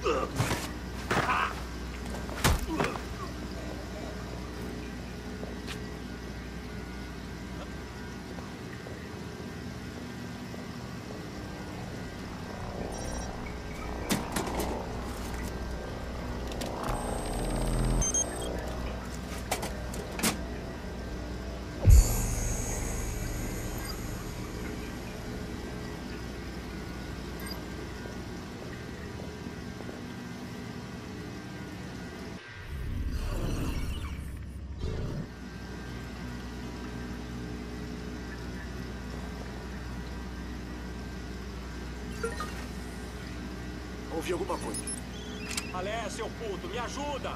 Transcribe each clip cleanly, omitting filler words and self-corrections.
Ouvi alguma coisa. Alé, seu puto, me ajuda!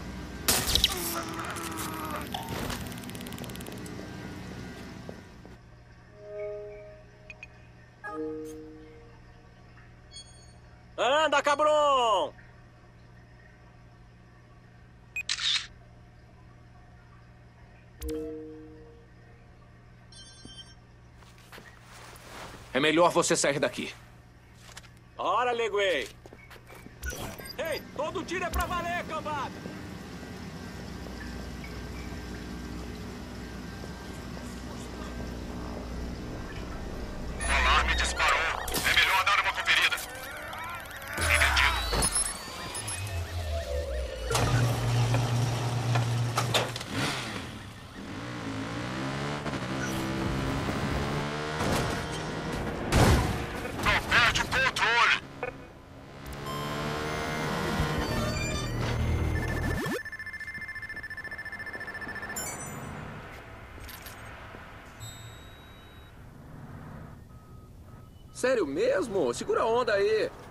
Anda, cabrão! É melhor você sair daqui. Ora, Leguei! Ei, todo tiro é pra valer, cambada! O alarme disparou. É melhor dar uma conferida. Entendido. Não perde o controle. Sério mesmo? Segura a onda aí.